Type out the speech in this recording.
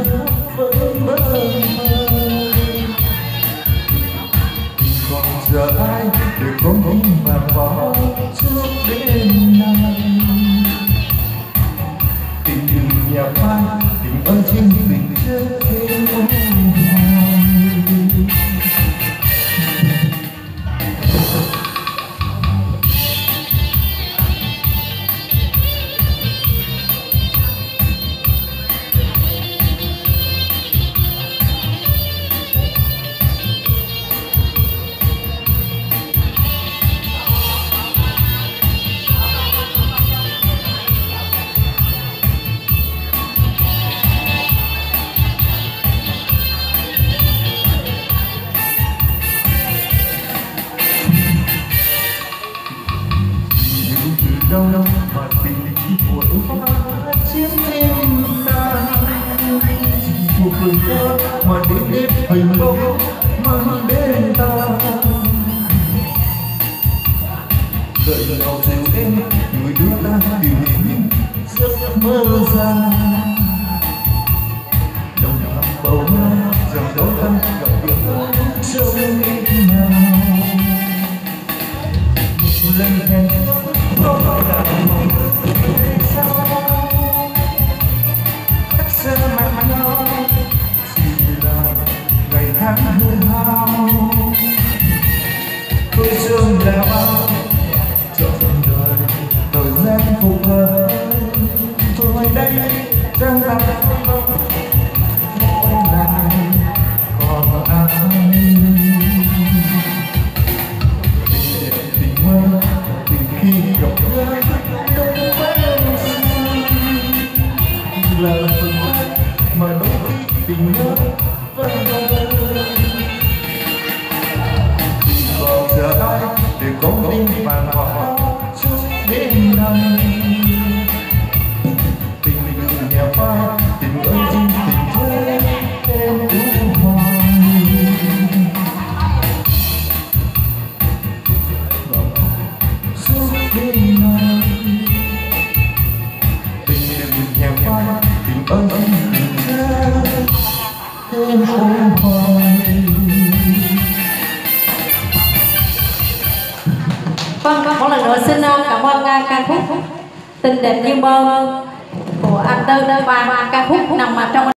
vẫn mơ còn giờ ai để con tim vàng bỏ trước đêm nay tình yêu nhà phai tình ơn trên tình chết thêm ôm đâu mà tình của hoa chiếm tim ta một người thơ mà đến đêm hình bóng mang đến ta đợi nào dịu êm người đưa ta tìm đến giấc mơ ra đồng lòng bầu nga rằng đó ta gặp gỡ trong đêm nào một lần hẹn không phải là một ngày sau cách xa mặt nhau chỉ là ngày tháng hư hao tôi thương là bao trọn đời thời gian phục hồi tôi đây đang làm mỗi ngày còn ai tình mơ tình khi gặp gỡ đâu phải là phần quên mà đôi khi tình nhớ vẫn tìm vào giờ ai để có tim vàng hoa trước đêm nay tình người nhà phai tình ơi chính tình thế em u hoài suốt đêm nay tình đừng nhà phai tình ơi chính tình thế em u hoài. Vâng, một lần nữa xin cảm ơn ca khúc Tình Đẹp Như Mơ của anh Tân và ca khúc nằm trong